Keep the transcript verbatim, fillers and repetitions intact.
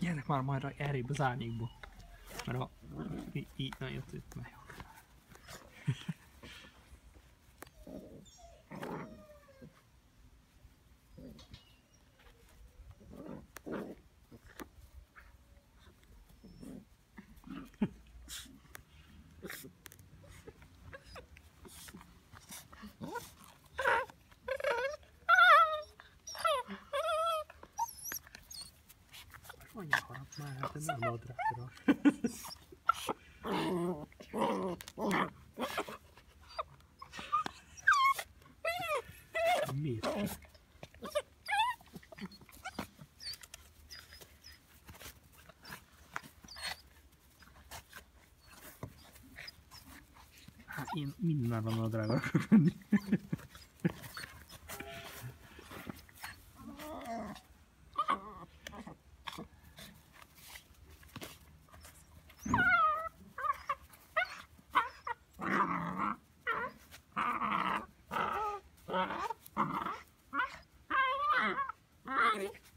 Gyernek már majd errébb az árnyékból. Mert a... így nagyon tűnt meg. Anya harap már, hát ez nem nadrágra. Miért? Hát én minden a nadrágra akarok venni. Ready?